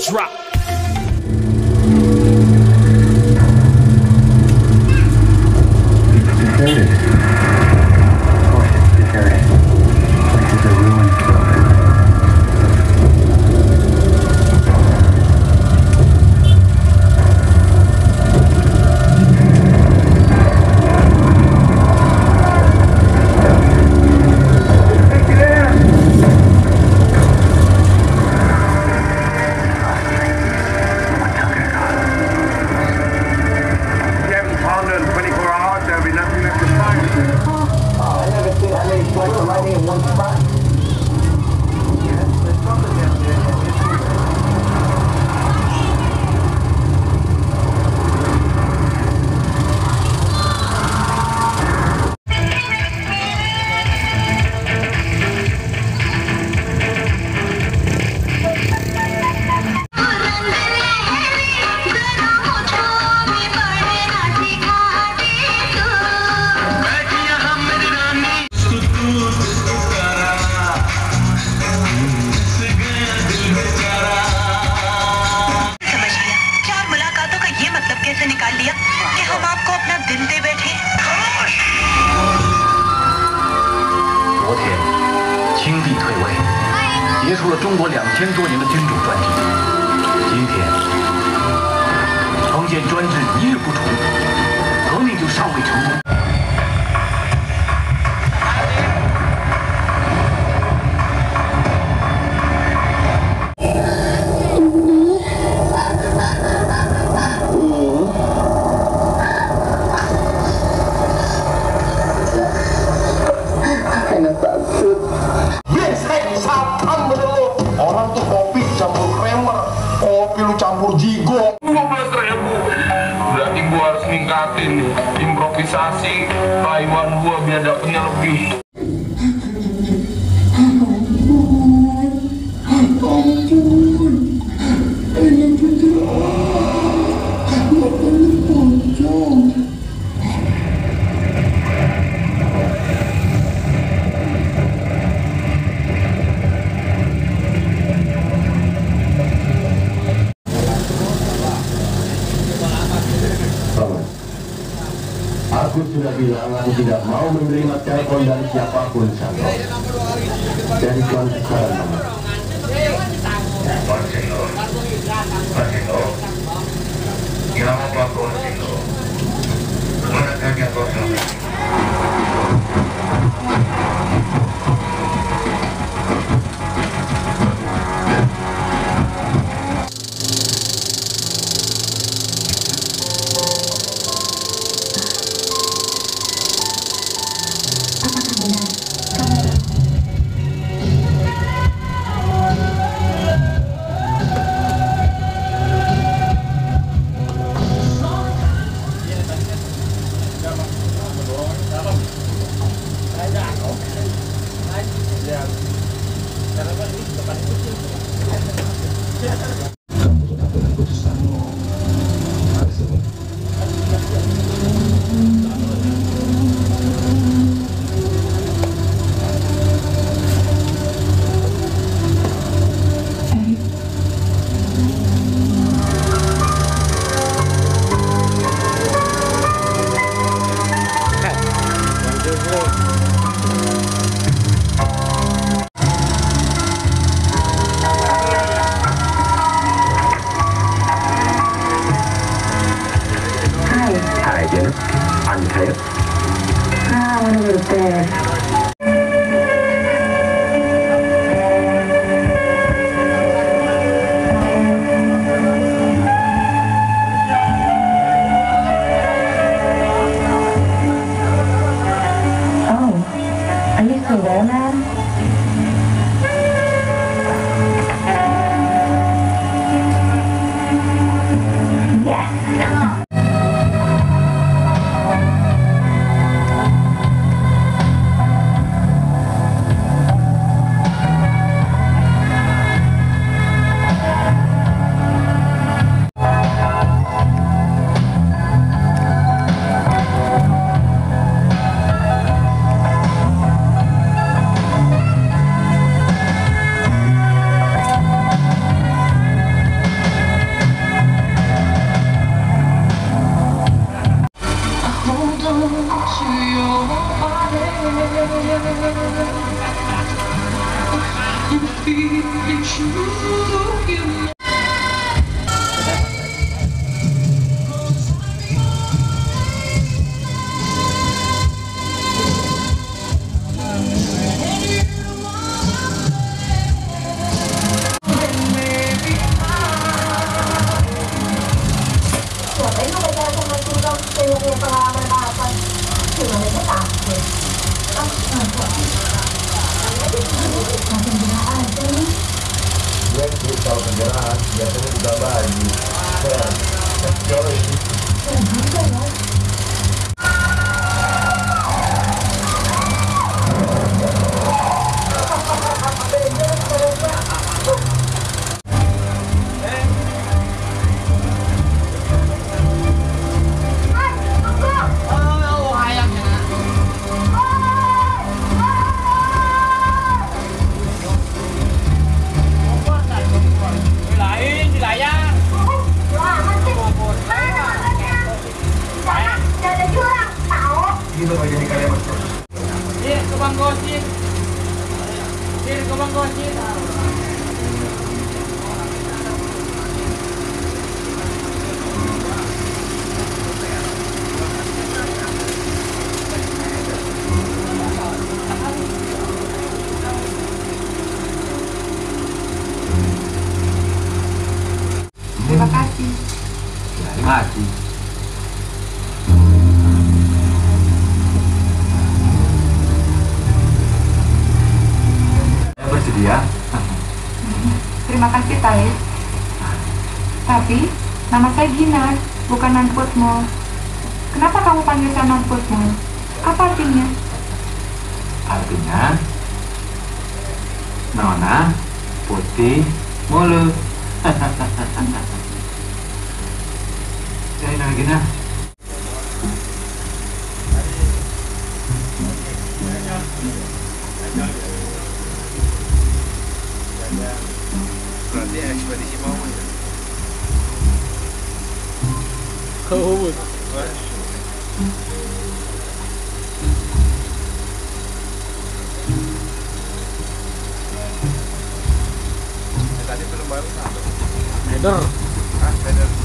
drop. Deserted. Of course it's deserted. This is a ruined building. Improvisasi Taiwan gua biar dapetnya lebih. Aku sudah bilang aku tidak mau menerima telepon dari siapapun, Sandro. Dari Tuan sekarang, Mama. Marcelo, llamo Paco Marcelo. Una caña cosa. Kamu tetap dengan keputusanmu, Marcelo. punya pengalaman apa? Gimana dia takut? Makin berat aja nih. Dia kalau kendaraan biasanya juga baju. Joy. Ya juga ya. Gitu aja jadi kalian berdua. Sir, ke Bang Gosin. Sir, ke Bang Gosin. Terima kasih. Terima kasih. Saya bersedia. Terima kasih, Taib. Tapi, nama saya Gina, bukan Nanputmo. Kenapa kamu panggil saya Nanputmo? Apa artinya? Artinya Nona putih mulut. Saya lagi nah. Berarti ekspedisi mau ya? Tadi belum baru satu. Header. Ah, bener.